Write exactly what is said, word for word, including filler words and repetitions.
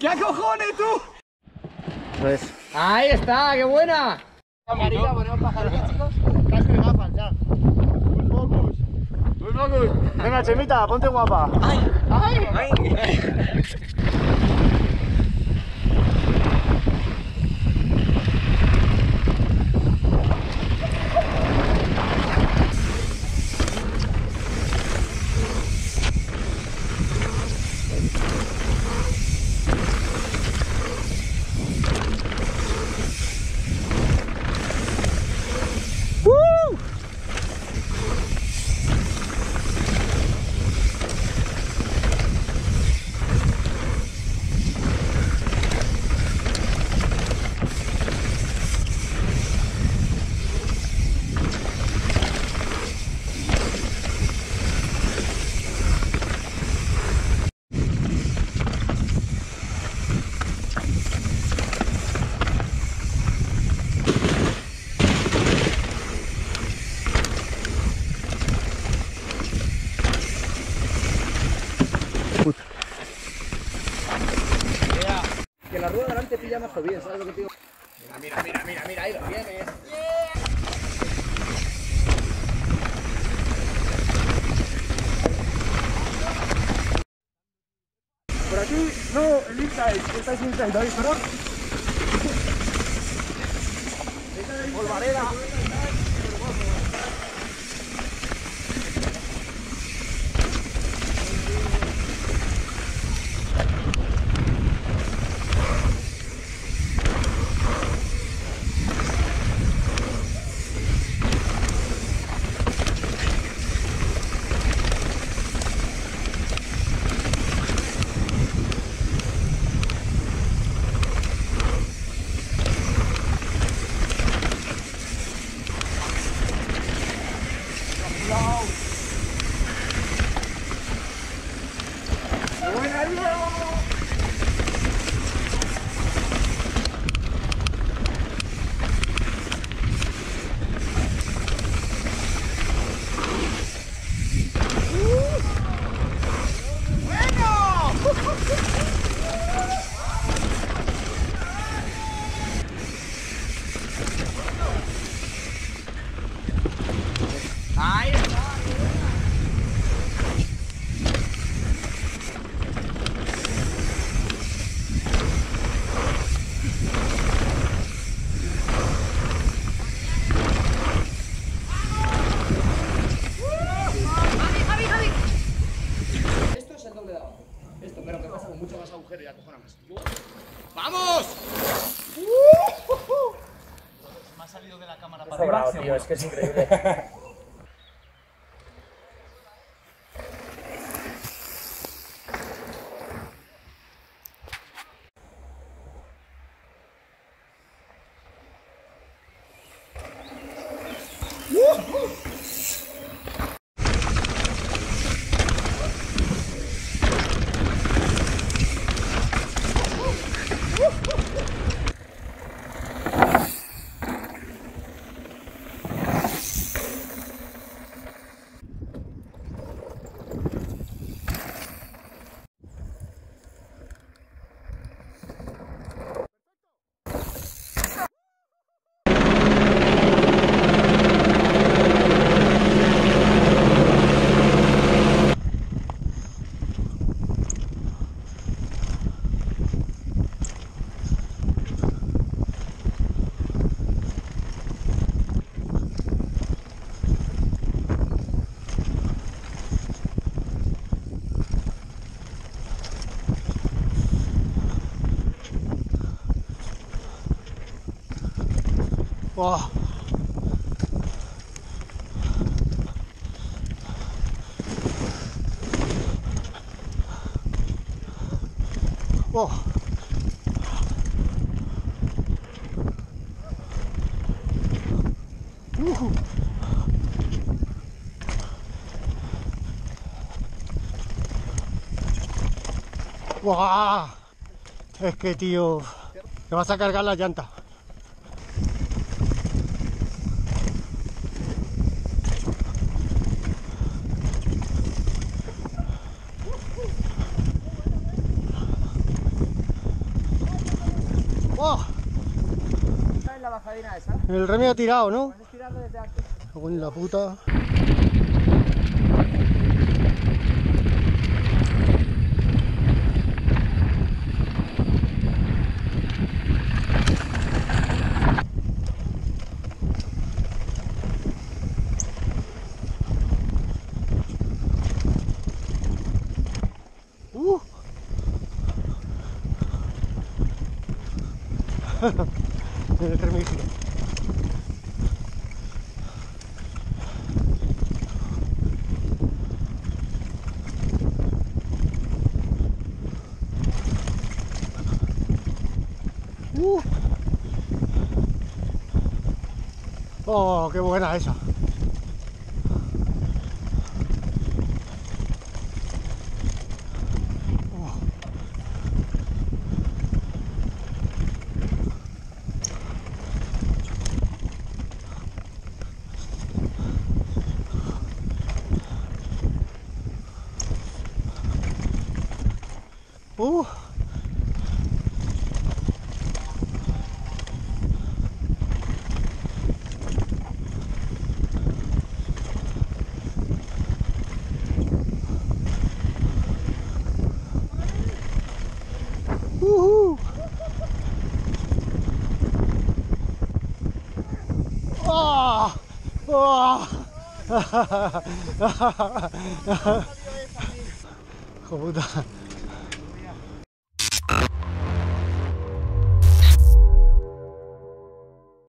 ¿Qué cojones tú? Pues. Ahí está, qué buena. Camarita, ponemos pajarita, chicos. Casco y gafas, ya. Full focus. Full focus. Venga, Chemita, ponte guapa. ¡Ay! ¡Ay! ¡Ay! Que la rueda delante pilla más bien, ¿sabes lo que te digo? Mira, mira, mira, mira, ahí lo tienes. Por aquí, no, el inside, esta es inside, David, perdón. Polvareda. Ahí está. Esto es el doble de abajo. Esto, pero que pasa con mucho más agujero y acojona más. ¡Vamos! Me ha salido de la cámara para bravo, tío, es que es increíble. Wow. Wow. Uh. Wow. Es que, tío, te vas a cargar la llanta. El remedio tirado, ¿no? Puedes tirarlo desde aquí. Cago en la puta. Uh. El termífero. Uh. Oh, qué buena esa. Uh. Uh. Oh. Oh. Hijo puta.